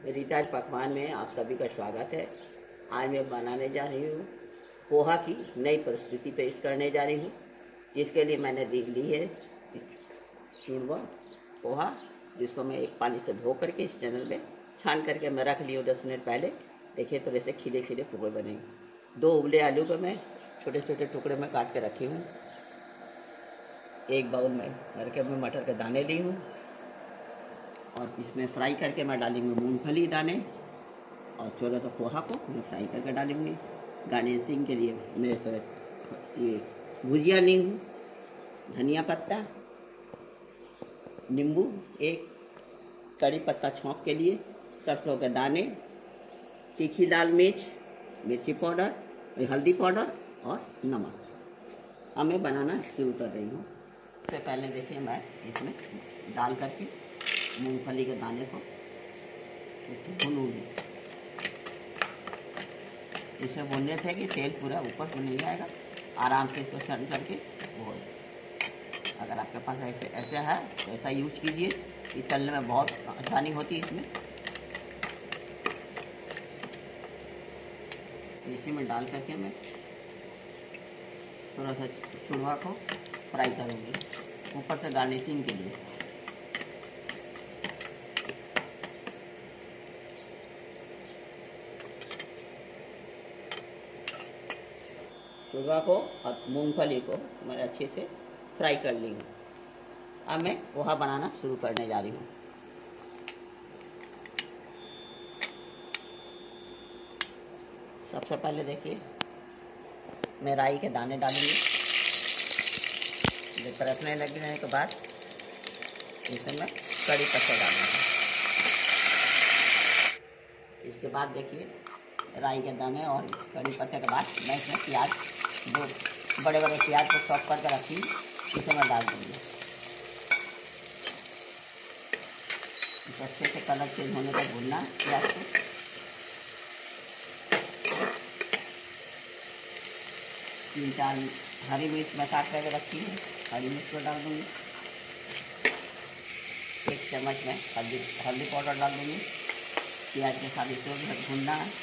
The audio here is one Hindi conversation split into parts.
रीता पकवान में आप सभी का स्वागत है। आज मैं बनाने जा रही हूँ पोहा की नई प्रस्तुति पेश करने जा रही हूँ, जिसके लिए मैंने ली है चूरमा पोहा, जिसको मैं एक पानी से धो करके इस चैनल में छान करके मैं रख ली हूँ 10 मिनट पहले। देखिए तो वैसे खिले खिले टुकड़े बनेंगे। 2 उबले आलू को मैं छोटे छोटे टुकड़े में काट के रखी हूँ। एक बाउल में भर के मैं मटर के दाने ली हूँ और इसमें फ्राई करके मैं डालूंगी मूंगफली दाने और थोड़ा सा पोहा को मैं फ्राई करके डालूंगी। गार्निशिंग के लिए मैं ये भुजिया ली हूँ, धनिया पत्ता, नींबू, एक कड़ी पत्ता छौंक के लिए, सरसों के दाने, तीखी लाल मिर्च, मिर्ची पाउडर, हल्दी पाउडर और नमक। अब मैं बनाना शुरू कर रही हूँ। सबसे पहले देखिए मैं इसमें डाल करके मूंगफली के दाने को भूनूंगी। इसे भूनने से कि तेल पूरा ऊपर को नहीं आएगा, आराम से इसको टर्न करके भून। अगर आपके पास ऐसे है तो ऐसा यूज कीजिए, इस तलने में बहुत आसानी होती है इसमें। इसी में डाल करके मैं थोड़ा सा चूरमा को फ्राई करूँगी ऊपर से गार्निशिंग के लिए। चूरमा को और मूंगफली को मैंने अच्छे से फ्राई कर ली हूँ। अब मैं पोहा बनाना शुरू करने जा रही हूँ। सबसे पहले देखिए मैं राई के दाने डालूंगी। जब परतने लगने के बाद इसमें मैं कड़ी पत्ता डालूंगी। इसके बाद देखिए राई के दाने और कड़ी पत्ते के बाद मैं इसमें प्याज, 2 बड़े बड़े प्याज को चॉप करके रखी, इसे मैं डाल दूँगी। अच्छे से कलर चेंज होने तक भूनना प्याज को। तीन चार हरी मिर्च मैं काट करके रखी है, हरी मिर्च को डाल दूँगी। 1 चम्मच में हल्दी पाउडर डाल दूँगी। प्याज के साथ इसे भूनना है।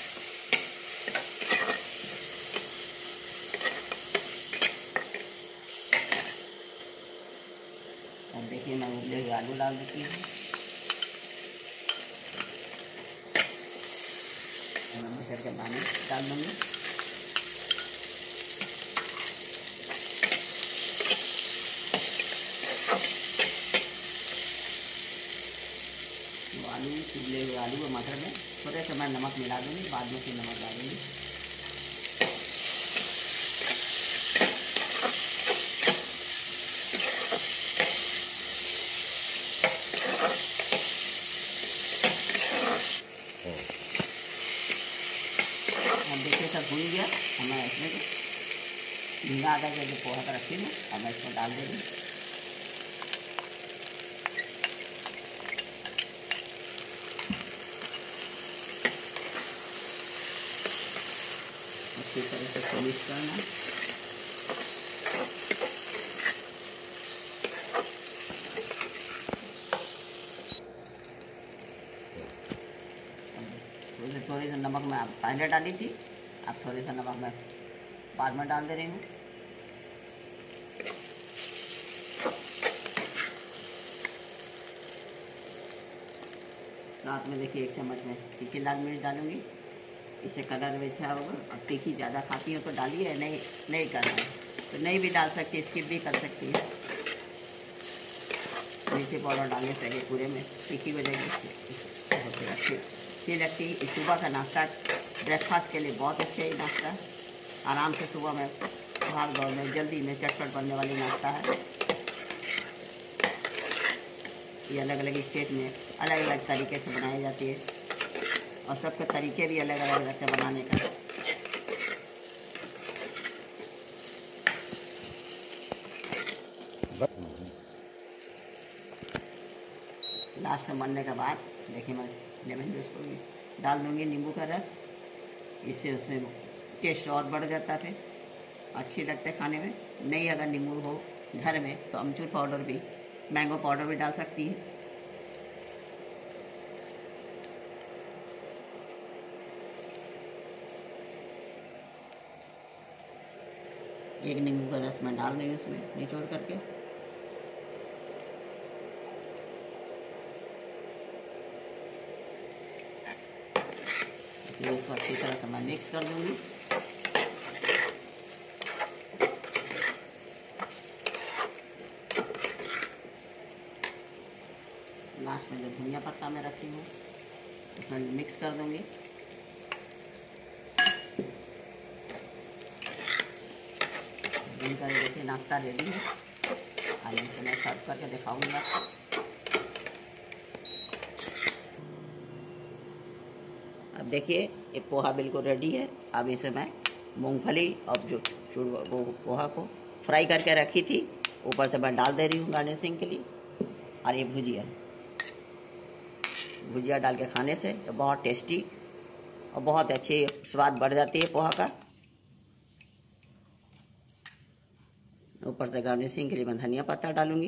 अब देखिए मैं उबले हुए आलू डाल देती हूँ। मटर के दाने डाल दूँगी। आलू उबले हुए आलू और मटर में थोड़े से मैं नमक मिला दूँगी, बाद में फिर नमक डालूँगी। अब देखिए सब भून गया। अब मैं इसमें झींगा आधा के जो पोहा का रखी हूँ अब मैं इसमें डाल दूँगी। अच्छी तरह से मिक्स करना। थोड़ी सी नमक मैं पहले डाली थी, अब थोड़ी सा नमक मैं बाद में डाल दे रही हूँ। साथ में देखिए 1 चम्मच में तीखी लाल मिर्च डालूंगी। इससे कलर भी अच्छा होगा। और तीखी ज़्यादा खाती हो तो डालिए, नहीं करना है तो नहीं भी डाल सकती, स्किप भी कर सकती है। मिर्ची पाउडर डालने से पूरे में तीखी हो जाएगी, अच्छी लगती है। सुबह का नाश्ता ब्रेकफास्ट के लिए बहुत अच्छा ही नाश्ता, आराम से सुबह में भाग दौड़ में जल्दी में चटपट बनने वाली नाश्ता है। ये अलग अलग स्टेट में अलग अलग तरीके से बनाई जाती है और सबके तरीके भी अलग अलग रहते हैं बनाने का। लास्ट में बनने के बाद देखिए मैं लेमन जूस को भी डाल दूँगी, नींबू का रस। इससे उसमें टेस्ट और बढ़ जाता है, फिर अच्छी लगते खाने में। नहीं अगर नींबू हो घर में तो अमचूर पाउडर भी, मैंगो पाउडर भी डाल सकती है। एक नींबू का रस मैं डाल रही हूँ उसमें निचोड़ करके। फिर इसको अच्छी तरह से मैं मिक्स कर दूंगी। लास्ट में जो धनिया पत्ता मैं रखी हूँ उसमें मिक्स कर दूंगी। इनका देखिए नाश्ता रेडी है। आइए इसे मैं सर्व करके दिखाऊंगी आपको। अब देखिए ये पोहा बिल्कुल रेडी है। अब इसे मैं मूंगफली और जो वो पोहा को फ्राई करके रखी थी ऊपर से मैं डाल दे रही हूँ गार्निशिंग के लिए। और ये भुजिया डाल के खाने से तो बहुत टेस्टी और बहुत अच्छी स्वाद बढ़ जाती है पोहा का। ऊपर से गार्निशिंग के लिए मैं धनिया पत्ता डालूंगी।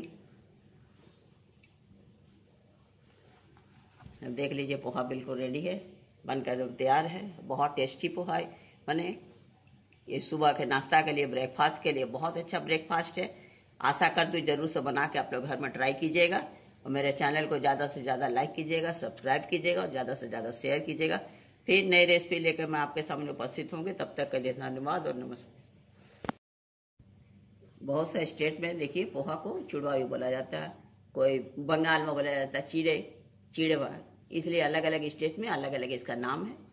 देख लीजिए पोहा बिल्कुल रेडी है, बनकर तैयार है। बहुत टेस्टी पोहा बने। ये सुबह के नाश्ता के लिए, ब्रेकफास्ट के लिए बहुत अच्छा ब्रेकफास्ट है। आशा कर दूँ जरूर से बना के आप लोग घर में ट्राई कीजिएगा और मेरे चैनल को ज़्यादा से ज़्यादा लाइक कीजिएगा, सब्सक्राइब कीजिएगा और ज़्यादा से ज़्यादा शेयर कीजिएगा। फिर नई रेसिपी लेकर मैं आपके सामने उपस्थित होंगे। तब तक के लिए धन्यवाद और नमस्ते। बहुत से स्टेट में देखिए पोहा को चूड़वा भी बोला जाता है, कोई बंगाल में बोला जाता है चिड़े, इसलिए अलग अलग स्टेट में अलग अलग इसका नाम है।